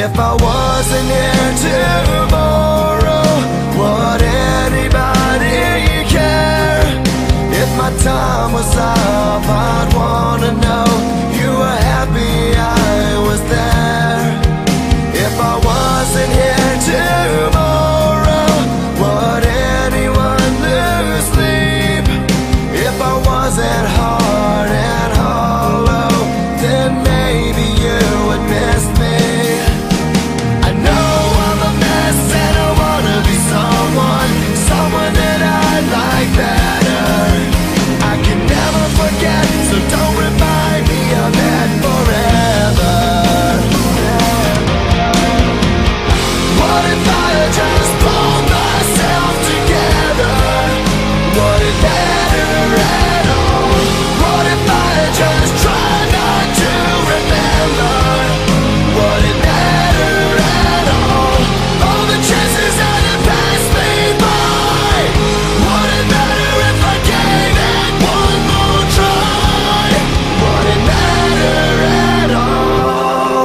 If I wasn't here tomorrow, would anybody care? If my time was up, I'd wanna know you were happy I was there. If I wasn't here tomorrow, would anyone lose sleep? If I wasn't hard and hollow, then maybe you would miss me. I know I'm a mess and I wanna be someone that I'd like better. I can never forget, so don't remind me of it forever. What if I had just pulled myself together? Would it matter at all? What if I had just tried not to remember? Would it matter at all? All the chances that had passed me by. Would it matter if I gave it one more try? Would it matter at all?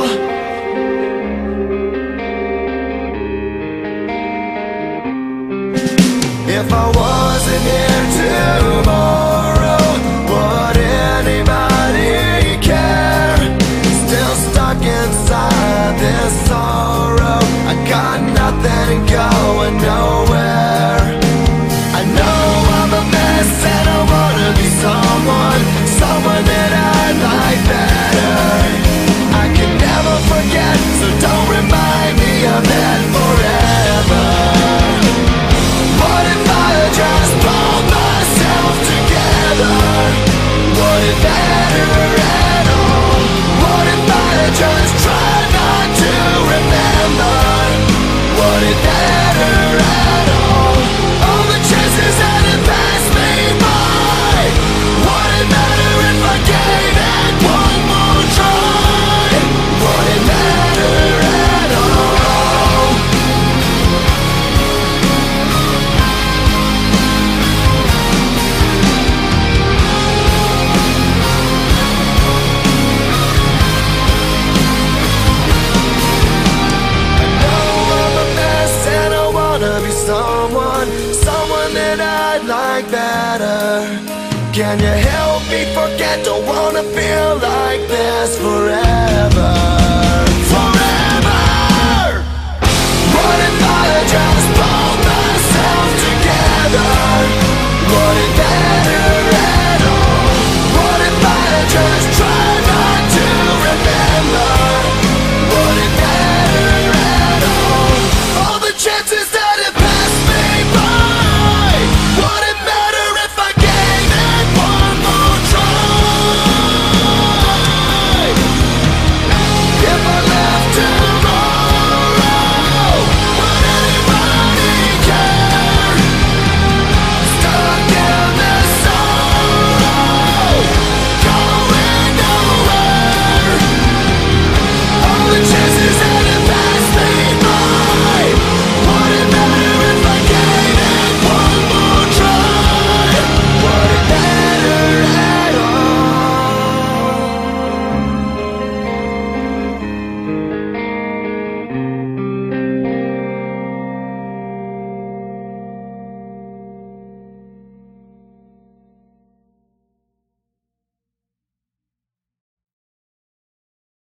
If I wasn't here tomorrow, would anybody care? Still stuck inside this sorrow, I got nothing going nowhere. I know I'm a mess and I wanna be someone that I'd like better. I can never forget, so don't remind me of that forever. What if I had just pulled myself together? Would it matter at all? What if I had just tried not to remember? Would it matter at all? All the chances that had passed me by. Would it matter if I gave it one more try? Would it matter at all? I know I'm a mess and I wanna be someone that I'd like better. Can you help me forget? Don't wanna feel like this forever.